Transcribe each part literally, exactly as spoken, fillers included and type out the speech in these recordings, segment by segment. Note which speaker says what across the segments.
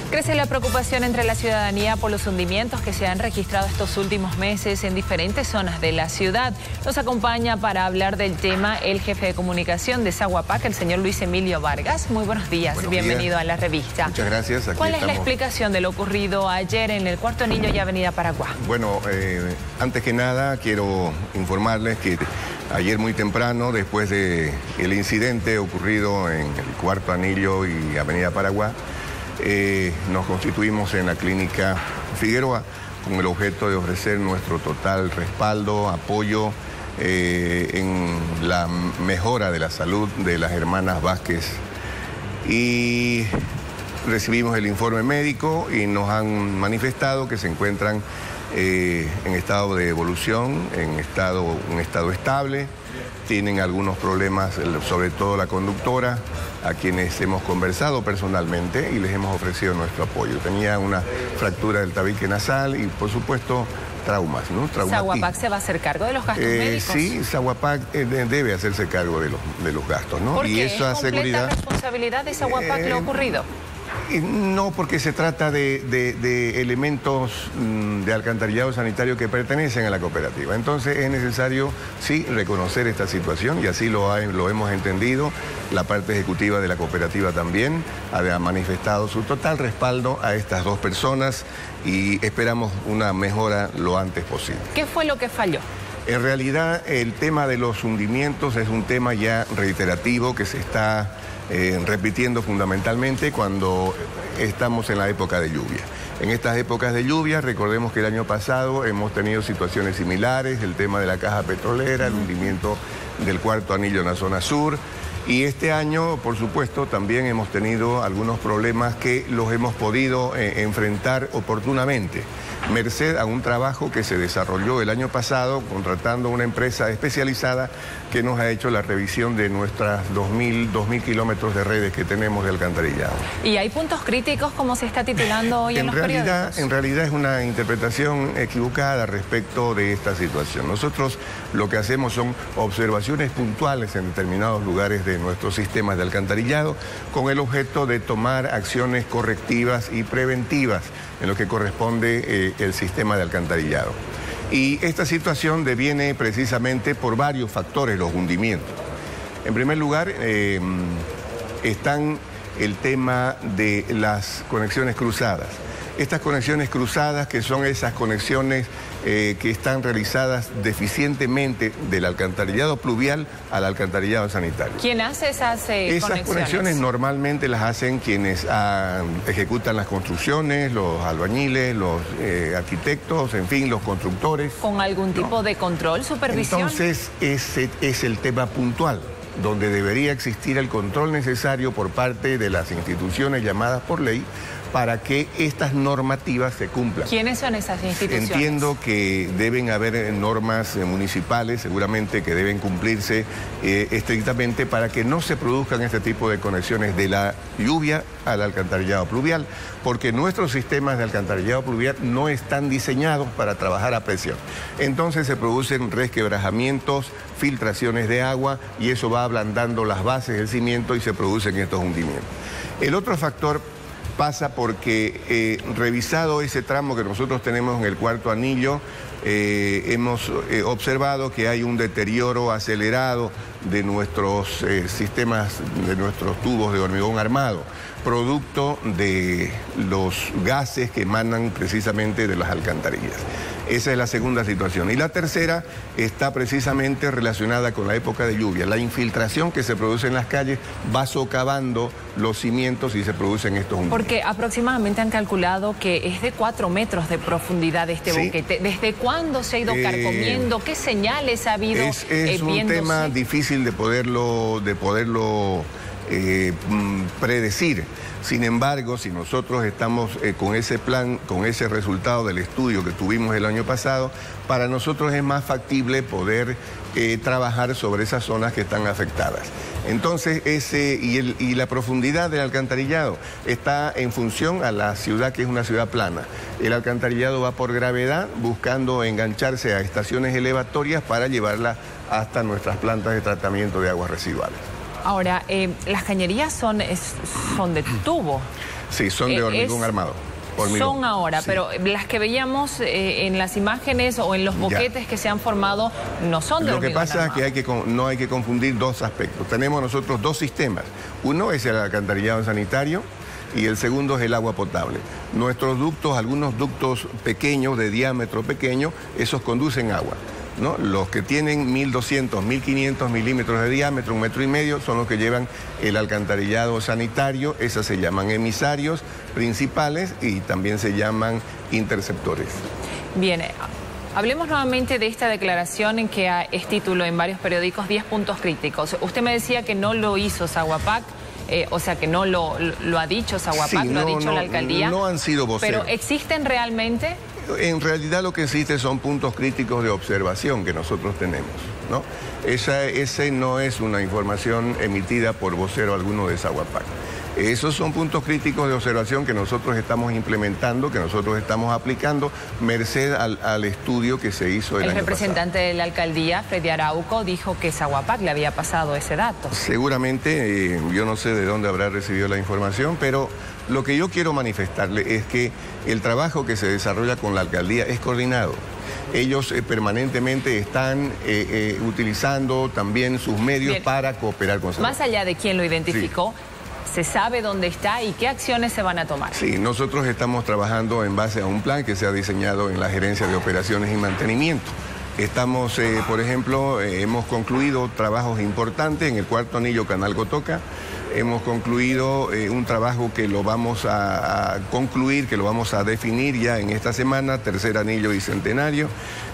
Speaker 1: Crece la preocupación entre la ciudadanía por los hundimientos que se han registrado estos últimos meses en diferentes zonas de la ciudad. Nos acompaña para hablar del tema el jefe de comunicación de Saguapac, el señor Luis Emilio Vargas. Muy buenos días,
Speaker 2: buenos
Speaker 1: bienvenido
Speaker 2: días.
Speaker 1: a la revista.
Speaker 2: Muchas gracias. Aquí
Speaker 1: ¿Cuál
Speaker 2: estamos.
Speaker 1: es la explicación de lo ocurrido ayer en el Cuarto Anillo y Avenida Paraguay?
Speaker 2: Bueno, eh, antes que nada quiero informarles que ayer muy temprano, después del incidente ocurrido en el Cuarto Anillo y Avenida Paraguay, eh, nos constituimos en la clínica Figueroa con el objeto de ofrecer nuestro total respaldo, apoyo eh, en la mejora de la salud de las hermanas Vázquez. Y recibimos el informe médico y nos han manifestado que se encuentran eh, en estado de evolución, en estado, un estado estable. Tienen algunos problemas, sobre todo la conductora, a quienes hemos conversado personalmente y les hemos ofrecido nuestro apoyo. Tenía una fractura del tabique nasal y, por supuesto, traumas, ¿no?
Speaker 1: ¿Saguapac se va a hacer cargo de los gastos
Speaker 2: eh,
Speaker 1: médicos?
Speaker 2: Sí, Saguapac eh, debe hacerse cargo de los, de los gastos, ¿no?
Speaker 1: ¿Por
Speaker 2: y
Speaker 1: qué?
Speaker 2: esa
Speaker 1: ¿Es completa
Speaker 2: seguridad
Speaker 1: responsabilidad de Saguapac eh, lo ocurrido?
Speaker 2: No, porque se trata de, de, de elementos mm, de alcantarillado sanitario que pertenecen a la cooperativa. Entonces es necesario, sí, reconocer esta situación y así lo, ha, lo hemos entendido. La parte ejecutiva de la cooperativa también ha manifestado su total respaldo a estas dos personas y esperamos una mejora lo antes posible.
Speaker 1: ¿Qué fue lo que falló?
Speaker 2: En realidad el tema de los hundimientos es un tema ya reiterativo que se está eh, repitiendo fundamentalmente cuando estamos en la época de lluvia. En estas épocas de lluvia, recordemos que el año pasado hemos tenido situaciones similares, el tema de la caja petrolera, el hundimiento del Cuarto Anillo en la zona sur. Y este año, por supuesto, también hemos tenido algunos problemas que los hemos podido eh, enfrentar oportunamente, merced a un trabajo que se desarrolló el año pasado contratando una empresa especializada que nos ha hecho la revisión de nuestras dos mil kilómetros de redes que tenemos de alcantarillado.
Speaker 1: ¿Y hay puntos críticos como se está titulando hoy en, en los
Speaker 2: realidad,
Speaker 1: periódicos?
Speaker 2: En realidad es una interpretación equivocada respecto de esta situación. Nosotros lo que hacemos son observaciones puntuales en determinados lugares de nuestros sistemas de alcantarillado con el objeto de tomar acciones correctivas y preventivas en lo que corresponde eh, el sistema de alcantarillado. Y esta situación deviene precisamente por varios factores, los hundimientos. En primer lugar, eh, están el tema de las conexiones cruzadas. Estas conexiones cruzadas, que son esas conexiones eh, que están realizadas deficientemente del alcantarillado pluvial al alcantarillado sanitario.
Speaker 1: ¿Quién hace esas eh,
Speaker 2: esas conexiones? conexiones normalmente las hacen quienes ah, ejecutan las construcciones, los albañiles, los eh, arquitectos, en fin, los constructores.
Speaker 1: ¿Con algún tipo ¿no? de control, supervisión?
Speaker 2: Entonces, ese es el tema puntual, donde debería existir el control necesario por parte de las instituciones llamadas por ley para que estas normativas se cumplan.
Speaker 1: ¿Quiénes son esas instituciones?
Speaker 2: Entiendo que deben haber normas eh, municipales, seguramente que deben cumplirse eh, estrictamente para que no se produzcan este tipo de conexiones de la lluvia al alcantarillado pluvial, porque nuestros sistemas de alcantarillado pluvial no están diseñados para trabajar a presión. Entonces se producen resquebrajamientos, filtraciones de agua y eso va ablandando las bases del cimiento y se producen estos hundimientos. El otro factor pasa porque eh, revisado ese tramo que nosotros tenemos en el Cuarto Anillo, eh, hemos eh, observado que hay un deterioro acelerado de nuestros eh, sistemas, de nuestros tubos de hormigón armado, producto de los gases que emanan precisamente de las alcantarillas. Esa es la segunda situación. Y la tercera está precisamente relacionada con la época de lluvia. La infiltración que se produce en las calles va socavando los cimientos y se producen estos hundimientos.
Speaker 1: Porque aproximadamente han calculado que es de cuatro metros de profundidad este sí. boquete. ¿Desde cuándo se ha ido eh, carcomiendo? ¿Qué señales ha habido?
Speaker 2: Es, es
Speaker 1: eh,
Speaker 2: un
Speaker 1: viéndose?
Speaker 2: tema difícil de poderlo, de poderlo eh, predecir. Sin embargo, si nosotros estamos eh, con ese plan, con ese resultado del estudio que tuvimos el año pasado, para nosotros es más factible poder eh, trabajar sobre esas zonas que están afectadas. Entonces, ese y, el, y la profundidad del alcantarillado está en función a la ciudad, que es una ciudad plana. El alcantarillado va por gravedad, buscando engancharse a estaciones elevatorias para llevarla hasta nuestras plantas de tratamiento de aguas residuales.
Speaker 1: Ahora, eh, las cañerías son, es, son de tubo.
Speaker 2: Sí, son de hormigón es... armado. Hormigón.
Speaker 1: Son ahora,
Speaker 2: sí.
Speaker 1: Pero las que veíamos eh, en las imágenes o en los boquetes ya. que se han formado no son de
Speaker 2: Lo
Speaker 1: hormigón
Speaker 2: que pasa
Speaker 1: armado.
Speaker 2: es que, hay que no hay que confundir dos aspectos. Tenemos nosotros dos sistemas. Uno es el alcantarillado sanitario y el segundo es el agua potable. Nuestros ductos, algunos ductos pequeños, de diámetro pequeño, esos conducen agua, ¿no? Los que tienen mil doscientos, mil quinientos milímetros de diámetro, un metro y medio, son los que llevan el alcantarillado sanitario. Esas se llaman emisarios principales y también se llaman interceptores.
Speaker 1: Bien, hablemos nuevamente de esta declaración en que es título en varios periódicos, diez puntos críticos. Usted me decía que no lo hizo SAGUAPAC. Eh, o sea que no lo, lo ha dicho SAGUAPAC,
Speaker 2: sí,
Speaker 1: lo
Speaker 2: no,
Speaker 1: ha dicho
Speaker 2: no,
Speaker 1: la alcaldía.
Speaker 2: No han sido voceros.
Speaker 1: ¿Pero existen realmente?
Speaker 2: En realidad lo que existe son puntos críticos de observación que nosotros tenemos, ¿no? Esa, ese no es una información emitida por vocero alguno de SAGUAPAC. Esos son puntos críticos de observación que nosotros estamos implementando, que nosotros estamos aplicando, merced al, al estudio que se hizo el,
Speaker 1: el
Speaker 2: año
Speaker 1: representante
Speaker 2: pasado.
Speaker 1: de la alcaldía, Freddy Arauco, dijo que SAGUAPAC le había pasado ese dato.
Speaker 2: Seguramente, eh, yo no sé de dónde habrá recibido la información, pero lo que yo quiero manifestarle es que el trabajo que se desarrolla con la alcaldía es coordinado. Ellos eh, permanentemente están eh, eh, utilizando también sus medios Bien. para cooperar con SAGUAPAC.
Speaker 1: Más allá de quién lo identificó,
Speaker 2: sí.
Speaker 1: ¿Se sabe dónde está y qué acciones se van a tomar?
Speaker 2: Sí, nosotros estamos trabajando en base a un plan que se ha diseñado en la Gerencia de Operaciones y Mantenimiento. Estamos, eh, por ejemplo, eh, hemos concluido trabajos importantes en el cuarto anillo Canal Cotoca. Hemos concluido eh, un trabajo que lo vamos a, a concluir, que lo vamos a definir ya en esta semana, tercer anillo y centenario.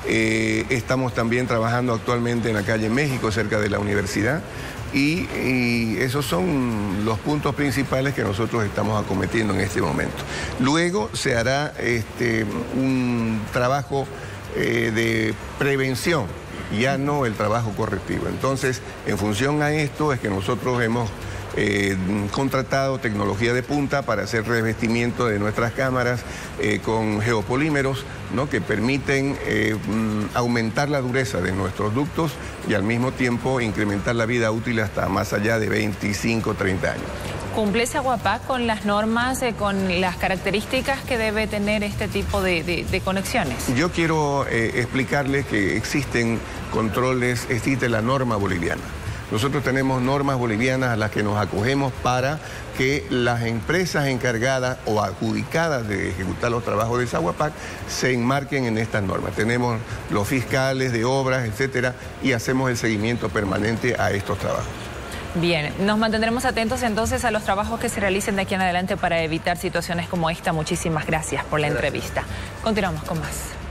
Speaker 2: Eh, estamos también trabajando actualmente en la calle México, cerca de la universidad. Y, y esos son los puntos principales que nosotros estamos acometiendo en este momento. Luego se hará este, un trabajo eh, de prevención, ya no el trabajo correctivo. Entonces, en función a esto es que nosotros hemos eh, contratado tecnología de punta para hacer revestimiento de nuestras cámaras eh, con geopolímeros, ¿no? que permiten eh, aumentar la dureza de nuestros ductos y al mismo tiempo incrementar la vida útil hasta más allá de veinticinco, treinta años.
Speaker 1: ¿Cumple SAGUAPAC con las normas, eh, con las características que debe tener este tipo de, de, de conexiones?
Speaker 2: Yo quiero eh, explicarles que existen controles, existe la norma boliviana. Nosotros tenemos normas bolivianas a las que nos acogemos para que las empresas encargadas o adjudicadas de ejecutar los trabajos de SAGUAPAC se enmarquen en estas normas. Tenemos los fiscales de obras, etcétera, y hacemos el seguimiento permanente a estos trabajos.
Speaker 1: Bien, nos mantendremos atentos entonces a los trabajos que se realicen de aquí en adelante para evitar situaciones como esta. Muchísimas gracias por la gracias. entrevista. Continuamos con más.